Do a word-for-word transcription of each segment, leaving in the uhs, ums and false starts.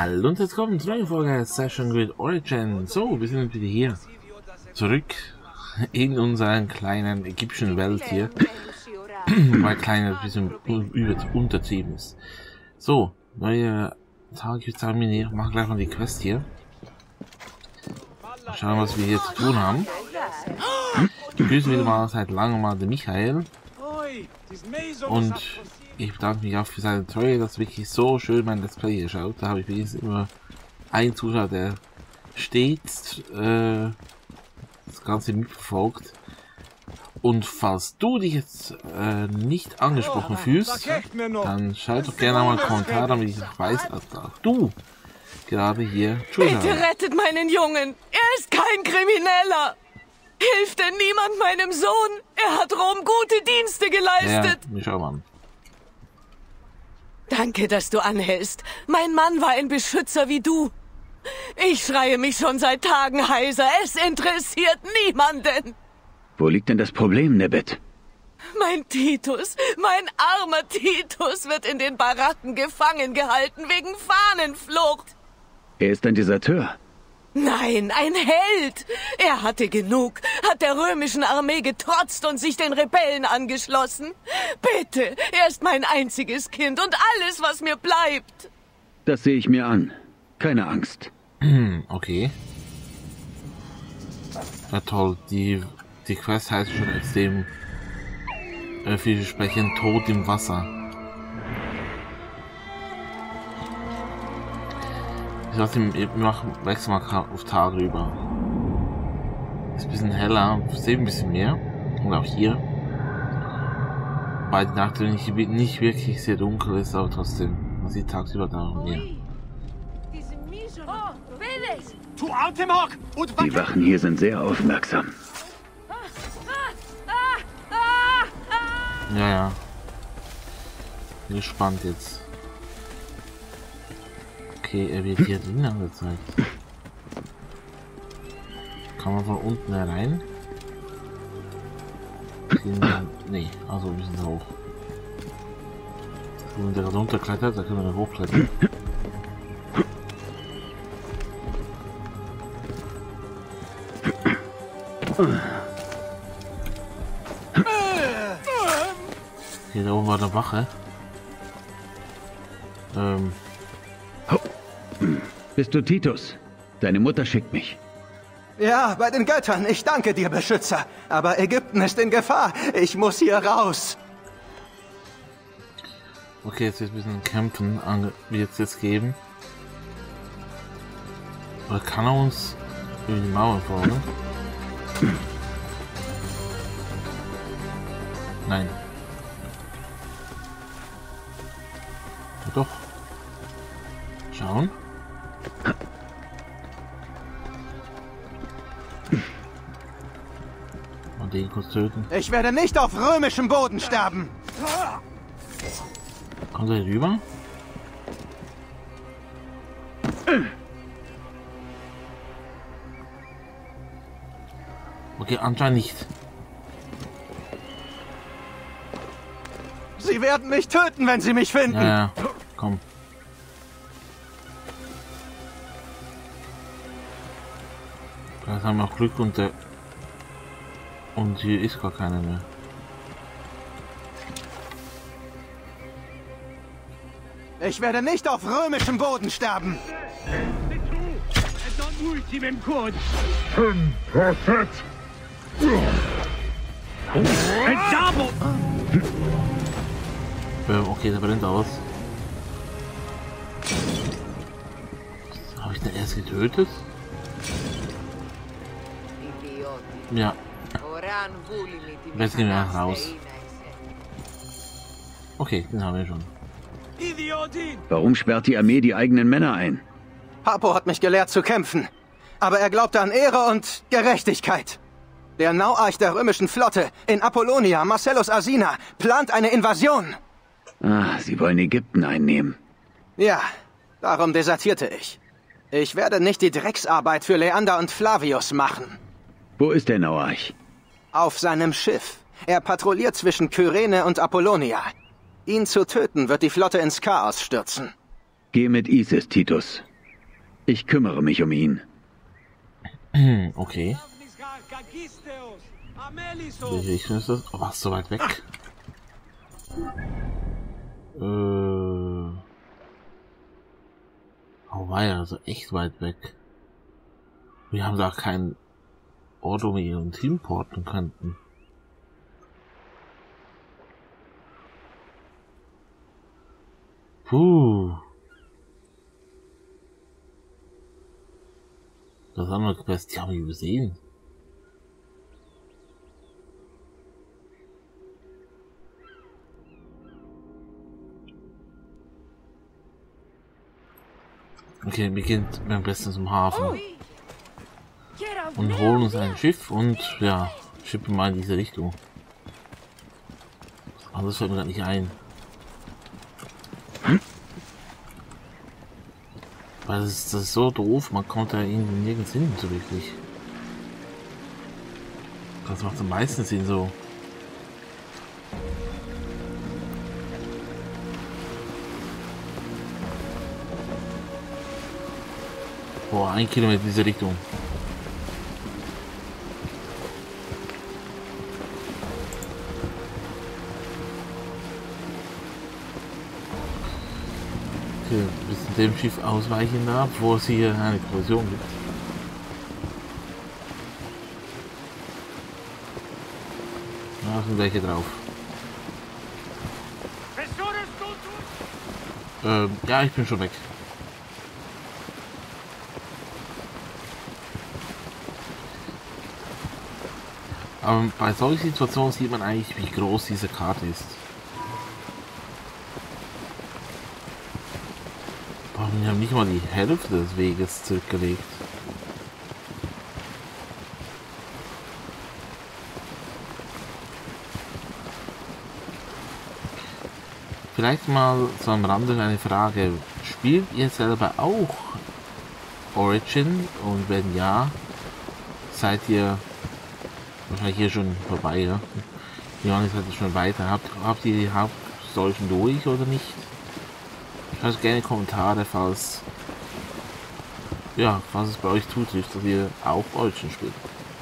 Hallo und jetzt kommt eine neue Folge Session Grid Origin. So, wir sind wieder hier. Zurück in unserer kleinen ägyptischen Welt hier. Weil kleiner ein bisschen über untertrieben ist. So, neue Tag, ich würde sagen, wir machen gleich mal die Quest hier. Schauen, was wir hier zu tun haben. Ich begrüße wieder mal seit langem mal den Michael. Und ich bedanke mich auch für seine Treue, dass wirklich so schön mein Let's Play hier schaut. Da habe ich wenigstens immer einen Zuschauer, der stets äh, das Ganze mitverfolgt. Und falls du dich jetzt äh, nicht angesprochen fühlst, dann schreib doch gerne mal einen Kommentar, damit ich weiß, dass auch du gerade hier zuschaust. Bitte rettet meinen Jungen! Er ist kein Krimineller! Hilft denn niemand meinem Sohn? Er hat Rom gute Dienste geleistet! Ja, mich schau mal an. Danke, dass du anhältst. Mein Mann war ein Beschützer wie du. Ich schreie mich schon seit Tagen heiser. Es interessiert niemanden. Wo liegt denn das Problem, Nebet? Mein Titus, mein armer Titus wird in den Baracken gefangen gehalten wegen Fahnenflucht. Er ist ein Deserteur. Nein, ein Held. Er hatte genug, hat der römischen Armee getrotzt und sich den Rebellen angeschlossen. Bitte, er ist mein einziges Kind und alles, was mir bleibt. Das sehe ich mir an. Keine Angst. Okay. Ja toll, die, die Quest heißt schon extrem äh, vielversprechend, Tod im Wasser. Ich lasse wir machen wechseln mal auf Tag rüber. Ist ein bisschen heller, sehen ein bisschen mehr. Und auch hier. Weil die Nacht nicht, nicht wirklich sehr dunkel ist, aber trotzdem. Man sieht tagsüber da auch mehr. Die Wachen hier sind sehr aufmerksam. Ja, ja. Bin gespannt jetzt. Okay, er wird hier drin angezeigt. Kann man von unten herein? Nee, also ein bisschen hoch. Wenn der runterklettert, da können wir dann hochklettern. Hier da oben war der Wache. Ähm. Bist du Titus? Deine Mutter schickt mich. Ja, bei den Göttern. Ich danke dir, Beschützer. Aber Ägypten ist in Gefahr. Ich muss hier raus. Okay, jetzt wird ein bisschen kämpfen. Wird es jetzt geben. Oder kann er uns über die Mauer folgen? Nein. Ja, doch. Schauen. Und den kurz töten. Ich werde nicht auf römischem Boden sterben. Kommt er hier rüber? Okay, anscheinend nicht. Sie werden mich töten, wenn sie mich finden. Ja, ja. Komm. Jetzt haben wir auch Glück und der und hier ist gar keiner mehr. Ich werde nicht auf römischem Boden sterben. Okay, der brennt aus. Habe ich den erst getötet? Ja. Jetzt gehen wir raus. Okay, den haben wir schon. Warum sperrt die Armee die eigenen Männer ein? Harpo hat mich gelehrt zu kämpfen. Aber er glaubte an Ehre und Gerechtigkeit. Der Nauarch der römischen Flotte in Apollonia, Marcellus Asina, plant eine Invasion. Ah, sie wollen Ägypten einnehmen. Ja, darum desertierte ich. Ich werde nicht die Drecksarbeit für Leander und Flavius machen. Wo ist der Nauarch? Auf seinem Schiff. Er patrouilliert zwischen Kyrene und Apollonia. Ihn zu töten, wird die Flotte ins Chaos stürzen. Geh mit Isis, Titus. Ich kümmere mich um ihn. Okay. Welche Richtung ist das? Oh, was, so weit weg? Äh. Oh, war ja also echt weit weg. Wir haben da keinen Ort, wo wir ihren Team porten könnten. Puh. Das andere Quest, die haben wir übersehen. Okay, wir gehen am besten zum Hafen. Und holen uns ein Schiff und ja, schippen mal in diese Richtung. Anders fällt mir gar nicht ein. Weil das ist, das ist so doof, man kommt da irgendwie nirgends hin, so wirklich. Das macht am meisten Sinn so. Boah, ein Kilometer in diese Richtung. Okay, bis zu dem Schiff ausweichen da, bevor es hier eine Kollision gibt. Da sind welche drauf. Ähm, ja, ich bin schon weg. Aber bei solchen Situationen sieht man eigentlich, wie groß diese Karte ist. Aber wir haben nicht mal die Hälfte des Weges zurückgelegt. Vielleicht mal so am Rande eine Frage. Spielt ihr selber auch Origin? Und wenn ja, seid ihr wahrscheinlich hier schon vorbei, ja? Johannes hat es schon weiter. Habt, habt ihr die Hauptsolchen durch oder nicht? Schreibt gerne Kommentare, falls ja, falls es bei euch zutrifft, dass ihr auch Origin spielt.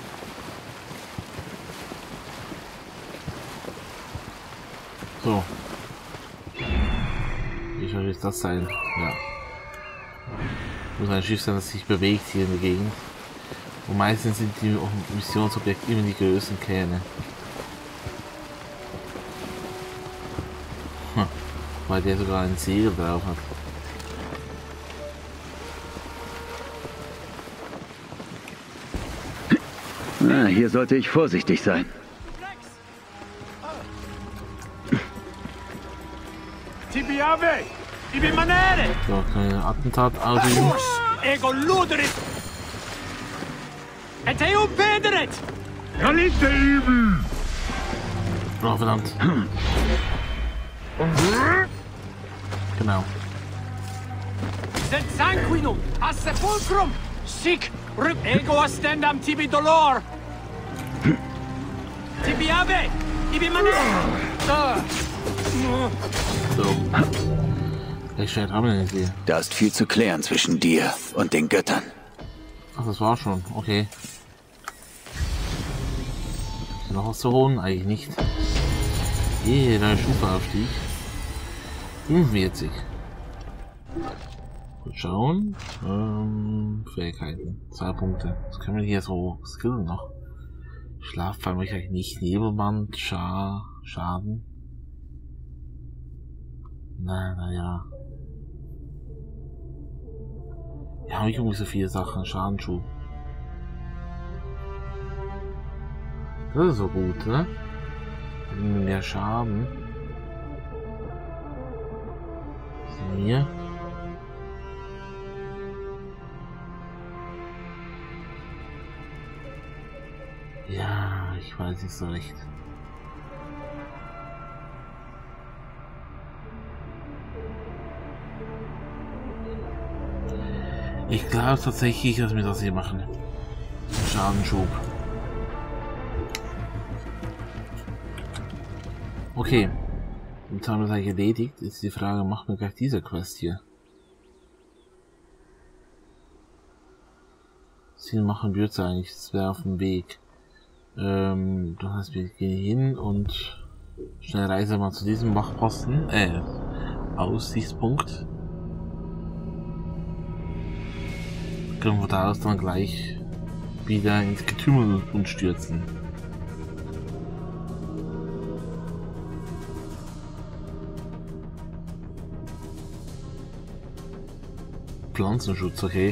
So. Wie soll jetzt das sein? Ja. Muss ein Schiff sein, das sich bewegt hier in der Gegend. Und meistens sind die Missionsobjekte immer die größten Kähne. Hm. Weil der sogar ein Segel drauf hat. Ah, hier sollte ich vorsichtig sein. So, keine Attentat ausüben. Oh, verdammt. Genau. Sanguinum, a sepulcrum, sic, ego astendam tibi dolor. Tibiave, ibi manere. So. Ich scheint haben wir nicht hier. Da ist viel zu klären zwischen dir und den Göttern. Ach, das war schon. Okay. Ist noch was zu holen? Eigentlich nicht. Jeder Stufeaufstieg. fünfundvierzig. Gut schauen. Ähm, Fähigkeiten. Zwei Punkte. Was können wir hier so skillen noch? Schlaffall möchte ich eigentlich nicht. Nebelband, Scha Schaden. Na, naja. Ja, habe ich irgendwie so viele Sachen. Schadenschuh. Das ist so gut, ne? Mehr Schaden. Hier. Ja, ich weiß nicht so recht. Ich glaube tatsächlich, dass wir das hier machen. Schadenschub. Okay. Jetzt haben wir das erledigt. Ist die Frage, machen wir gleich diese Quest hier? Ziel machen wir jetzt eigentlich? Das wäre auf dem Weg. Ähm, das heißt, wir gehen hin und schnell reisen mal zu diesem Wachposten, äh, Aussichtspunkt. Können wir daraus dann gleich wieder ins Getümmel und stürzen. Pflanzenschutz, okay.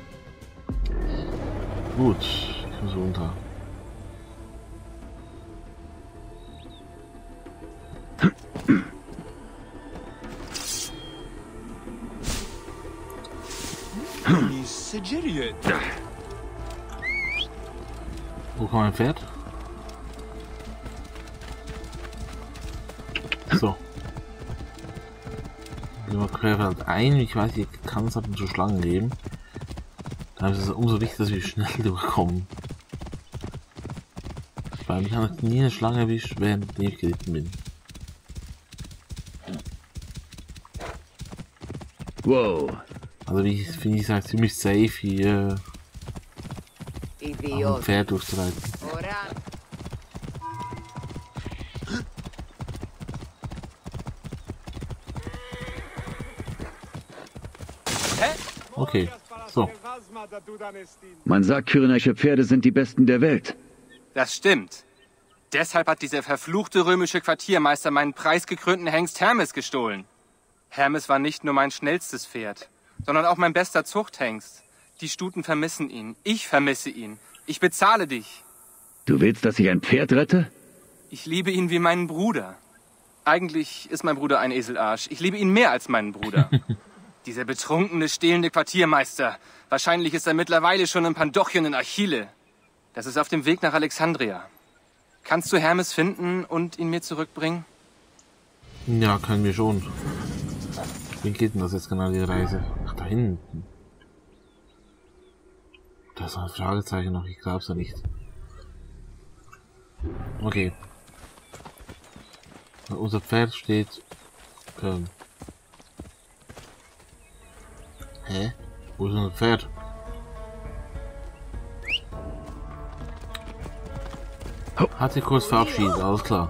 Gut, ich muss runter. Wo kommt mein Pferd? So. Gehen wir quer ein. Ich weiß, hier kann es ab und zu Schlangen geben. Da ist es umso wichtiger, dass wir schnell durchkommen. Weil mich hat nie eine Schlange erwischt, während ich geritten bin. Wow. Also wie ich finde, ich sage ziemlich safe hier auf dem Pferd durchzureiten. Okay, so. Man sagt, kyrenaische Pferde sind die besten der Welt. Das stimmt. Deshalb hat dieser verfluchte römische Quartiermeister meinen preisgekrönten Hengst Hermes gestohlen. Hermes war nicht nur mein schnellstes Pferd, sondern auch mein bester Zuchthengst. Die Stuten vermissen ihn. Ich vermisse ihn. Ich bezahle dich. Du willst, dass ich ein Pferd rette? Ich liebe ihn wie meinen Bruder. Eigentlich ist mein Bruder ein Eselarsch. Ich liebe ihn mehr als meinen Bruder. Dieser betrunkene, stehlende Quartiermeister. Wahrscheinlich ist er mittlerweile schon in Pandochion in Achille. Das ist auf dem Weg nach Alexandria. Kannst du Hermes finden und ihn mir zurückbringen? Ja, können wir schon. Wie geht denn das jetzt genau, die Reise? Ach, da hinten. Da ist ein Fragezeichen noch, ich glaub's ja nicht. Okay. Unser Pferd steht... Ähm. Hä? Wo ist unser Pferd? Hat sich kurz verabschiedet, alles klar.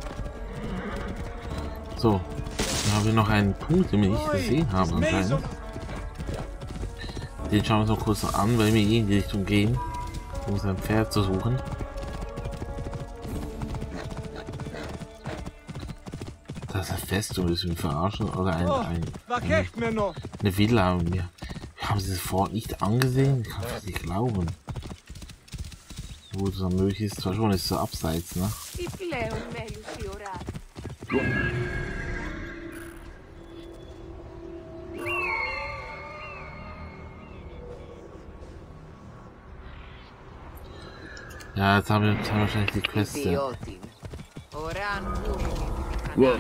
So. Dann haben wir noch einen Punkt, den wir nicht gesehen haben anscheinend. Den schauen wir uns noch kurz an, weil wir in die Richtung gehen, um sein Pferd zu suchen. Das ist eine Festung, das wir verarschen, oder ein, ein, eine, eine Villa haben wir. Wir haben sie sofort nicht angesehen, ich kann das nicht glauben. Wo es dann möglich ist, zwar schon, ist so abseits, ne? Ja, jetzt haben wir, jetzt haben wir wahrscheinlich die Queste. Wow.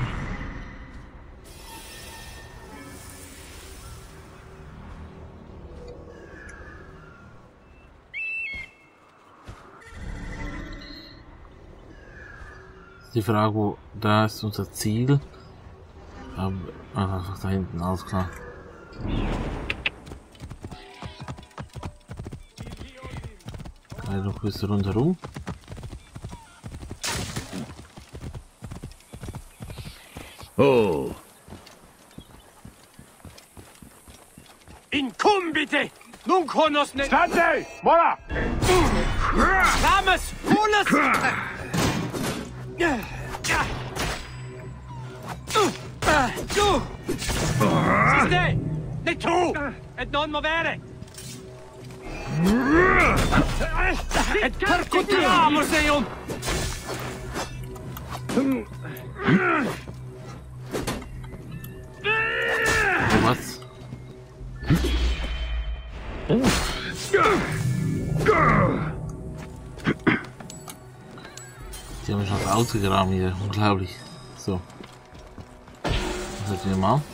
Die Frage, wo da ist unser Ziel. Aber einfach da hinten, alles klar. Noch ein bisschen rundherum. Oh. Incumbite! Nun konos ne... Stande! Mola! Rames! Holes! Du! Siste! Ne tu! Et non movere! Et percutiamo, Seon! Was? Die haben mich schon das Auto gerammt hier, unglaublich. So. Was setzen wir mal?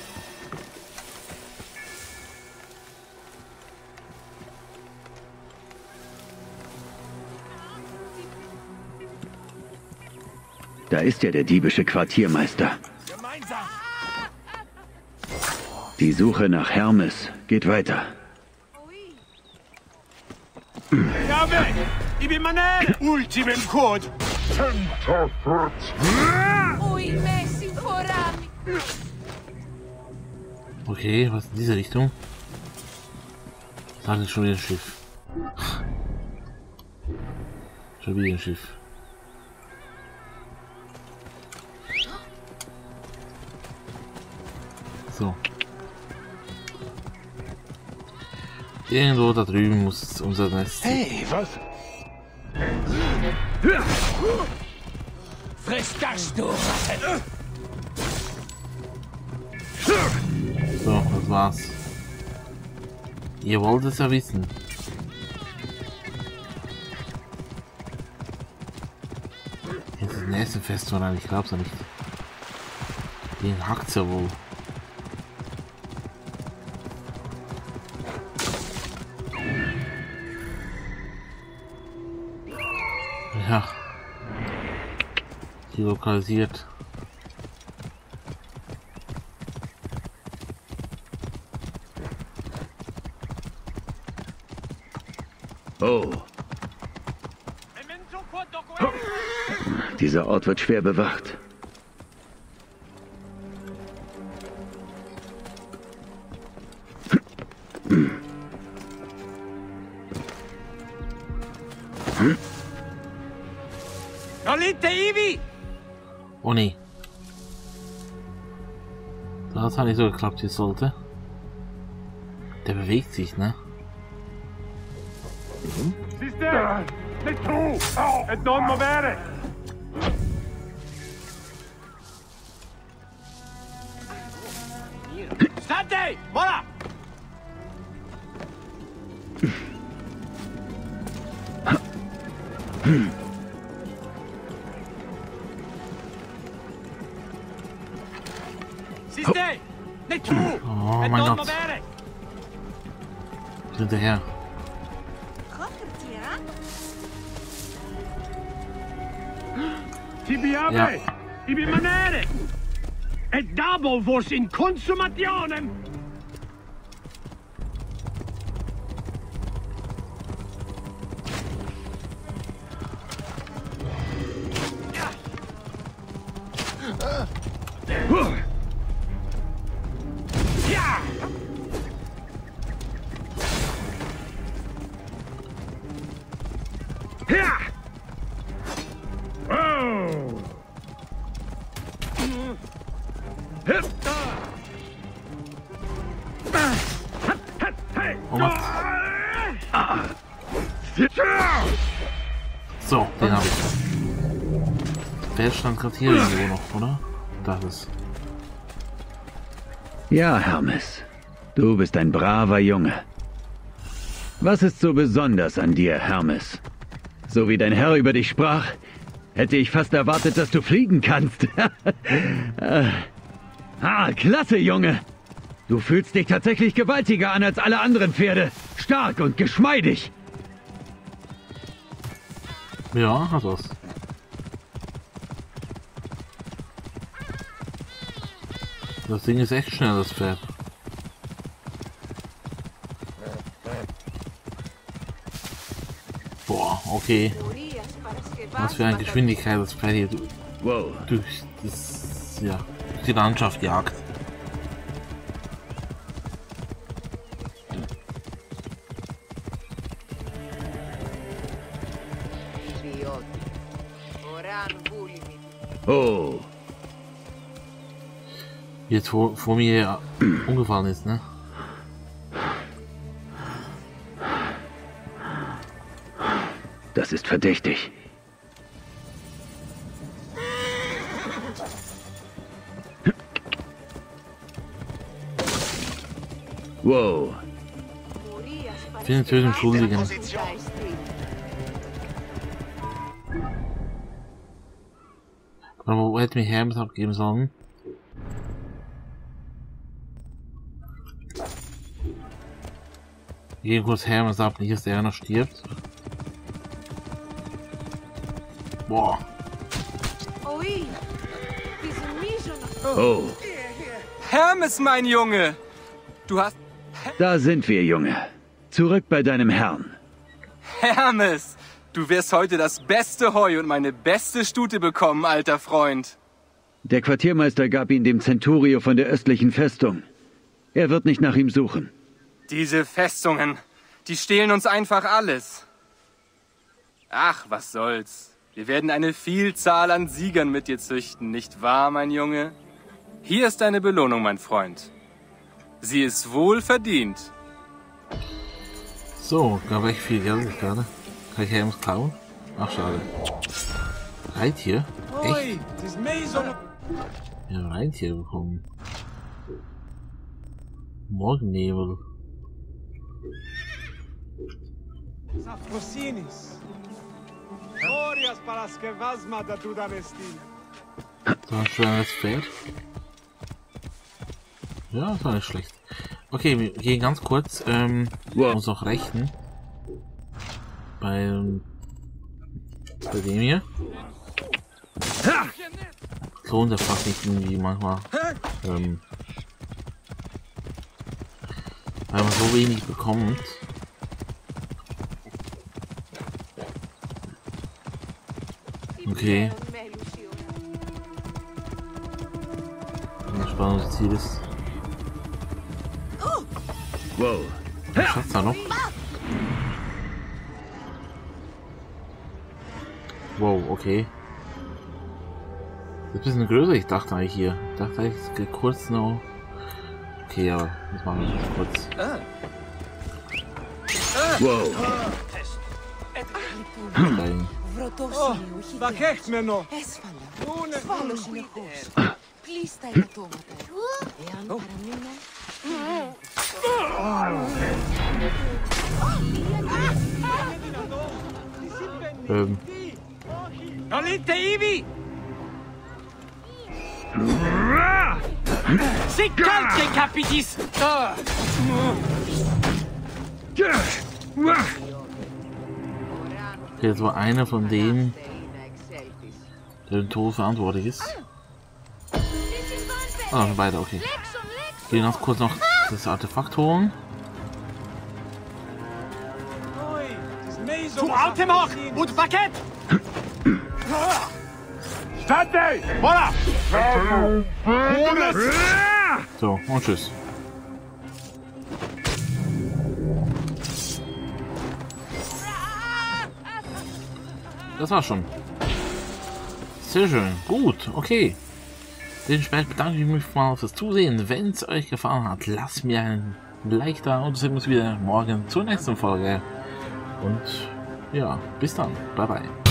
Da ist ja der diebische Quartiermeister. Die Suche nach Hermes geht weiter. Ultimem Code. Okay, was in diese Richtung? Das ist schon wieder ein Schiff. Schon wieder ein Schiff. So. Irgendwo da drüben muss unser Nest sein. Hey, was? Friss das, du Ratte! So, das war's. Ihr wollt es ja wissen. Jetzt ist das nächste Fest, oder? Ich glaub's ja nicht. Den hackt's ja wohl. Ja. Die lokalisiert. Oh. Dieser Ort wird schwer bewacht. Oh nee. Das hat nicht so geklappt, wie es sollte. Der bewegt sich, ne? Sister, nicht true. Et non movere. State! Mola! Sister, nicht true. Oh Et mein non Gott. movere. Hinterher. Tibiame, Ja. ibi manere. Et dabo vos in consumationem. Ja! Ja! Oh! Oh Mann. So, den habe ich. Der stand gerade hier irgendwo noch, oder? Das ist. Ja, Hermes. Du bist ein braver Junge. Was ist so besonders an dir, Hermes? So wie dein Herr über dich sprach, hätte ich fast erwartet, dass du fliegen kannst. Ah, klasse, Junge. Du fühlst dich tatsächlich gewaltiger an als alle anderen Pferde. Stark und geschmeidig. Ja, hat was. Das Ding ist echt schnell, das Pferd. Boah, okay. Was für eine Geschwindigkeit das Pferd hier Wow. durch, das, ja, durch die Landschaft jagt. Oh. Jetzt vor, vor mir umgefallen ist, ne? Das ist verdächtig. Wow. Finde Tötung Schuldigen. Aber wo hätte mir Hermes abgeben sollen? Wir gehen kurz Hermes ab, nicht dass der noch stirbt. Boah. Oh. Hermes, mein Junge! Du hast... Da sind wir, Junge. Zurück bei deinem Herrn. Hermes, du wirst heute das beste Heu und meine beste Stute bekommen, alter Freund. Der Quartiermeister gab ihn dem Centurio von der östlichen Festung. Er wird nicht nach ihm suchen. Diese Festungen, die stehlen uns einfach alles. Ach, was soll's. Wir werden eine Vielzahl an Siegern mit dir züchten, nicht wahr, mein Junge? Hier ist deine Belohnung, mein Freund. Sie ist wohl verdient. So, gab echt viel Geld gerade. Kann ich Helms klauen? Ach, schade. Reittier? Echt? Ja, Reittier bekommen. Morgennebel. So ein schweres Pferd. Ja, das war nicht schlecht. Okay, wir gehen ganz kurz, ähm, wow. Muss auch rechnen. Bei, bei dem hier. Lohnt der fast nicht irgendwie manchmal. Ähm, weil man so wenig bekommt. Okay. Das spannende Ziel ist. Wow. Was schafft's da noch? Wow, okay. Das ist ein bisschen größer, ich dachte eigentlich hier. Ich dachte eigentlich, es geht kurz noch. Okay, aber das machen wir nicht kurz. Wow. Nein. Ähm. Sic calce, capitis! Okay, das war einer von denen, der den Tod verantwortlich ist. Ah, schon beide, okay. Gehen ganz kurz noch das Artefakt holen. Zu Altemach und Paket! Stande! Voilà! So, und tschüss. Das war's schon. Sehr schön. Gut, okay. Dementsprechend bedanke ich mich mal fürs Zusehen. Wenn es euch gefallen hat, lasst mir ein Like da und sehen uns wieder morgen zur nächsten Folge. Und ja, bis dann. Bye bye.